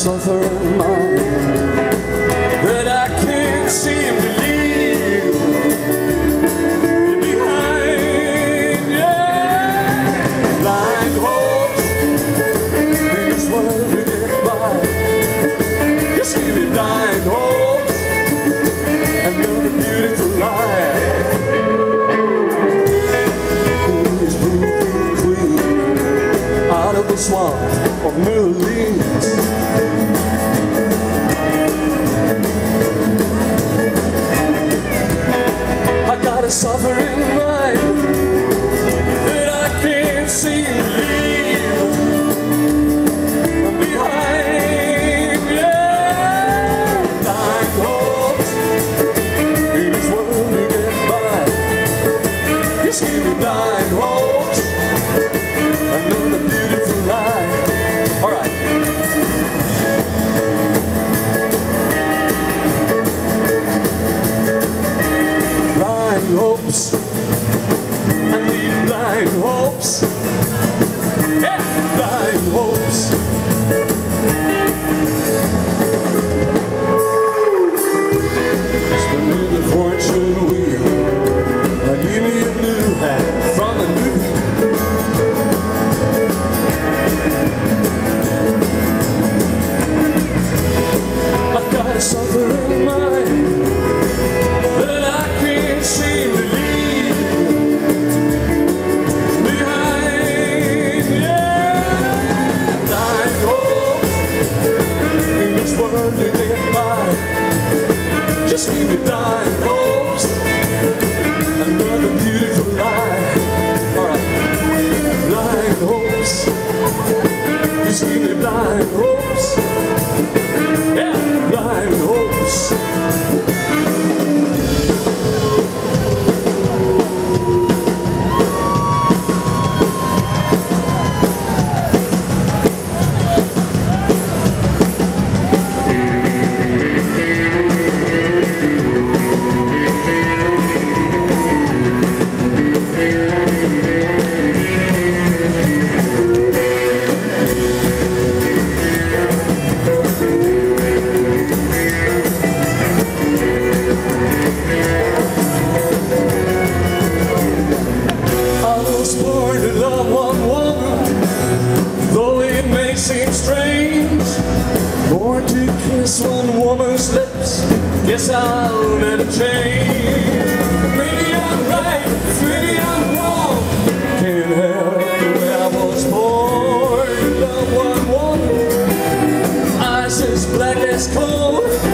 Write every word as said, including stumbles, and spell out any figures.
suffering mind that I can't seem to leave behind. Yeah, blind hopes in this world we get by. You see me blind hopes and another beautiful life. Please breathe clean out of the swamp of New Orleans. I got a suffering mind that I can't seem to leave behind. Yeah, blind hopes in this world we get by. You see me blind hopes, another beautiful life. All right. Blind hopes, I need blind hopes. Yeah, blind hopes. Spinning the fortune wheel, I give me a new hat from a new. I've got a suffering mind that I can't seem to leave behind. Yeah, blind hopes in this world to get by. Just give me blind hopes, another beautiful life. All right, blind hopes. Just give me blind hopes. Yeah, blind hopes. Seems strange, born to kiss one woman's lips. Guess I'll never change. Maybe I'm right, maybe I'm wrong. Can't help the way I was born. Love one woman, eyes as black as coal.